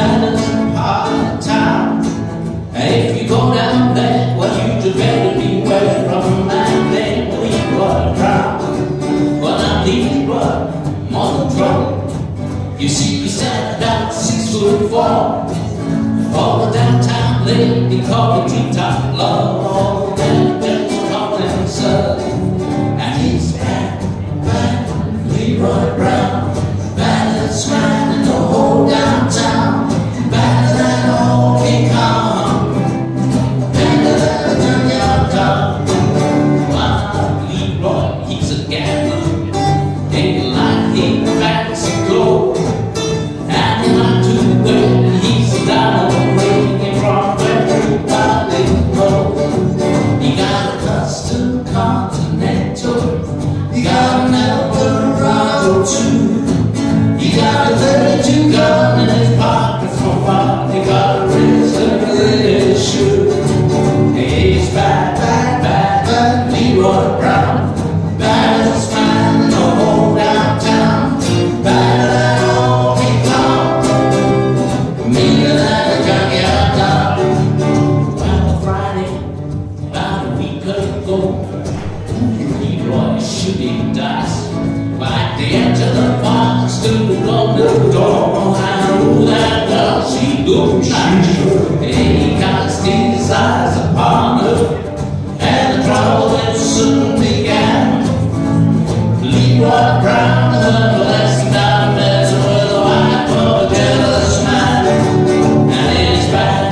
baddest part of town. And if you go down there, well, you just better beware from that name, Leroy Brown. Well, now Leroy, more than trouble. You see, he stand about 6'4", all the downtown lady call him treetop love, all the downtown call him son. And he's bad, Leroy Brown, baddest man in the whole downtown, better than old King Kong, better than a junkyard dog. Wow, Leroy, he's a gambler, ain't like he fancy gold, and he might do well, and he's down on the way from where everybody goes. He got a custom Continental, he got an Eldorado too. He got a 32 gun in his pocket for fun. He got a wrist and a little shoe. He's bad, Leroy Brown, baddest man in the whole downtown, better than old King Kong, meaner than a junkyard dog. Well, Friday, about a week ago, Leroy shooting dice. Like the edge of the park, stood on the door, and oh, that girl, she goes nice. Hey, he got his eyes upon her, and the trouble that soon began. Leroy Brown learned a lesson down messing with a wife of a jealous man. And it's bad,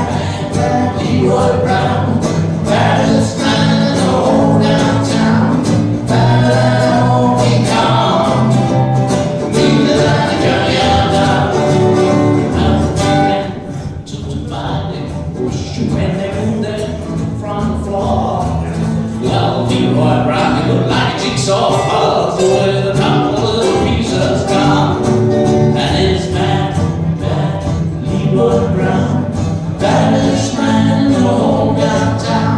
Leroy Brown, baddest man in the whole downtown, better than old King Kong, meaner than a junkyard dog. Now the man took to find it when they moved it from the floor. Well, Leroy Brown, he looked like a jigsaw puzzle with a couple of little pieces gone. And it's bad, Leroy Brown, baddest man in the whole downtown,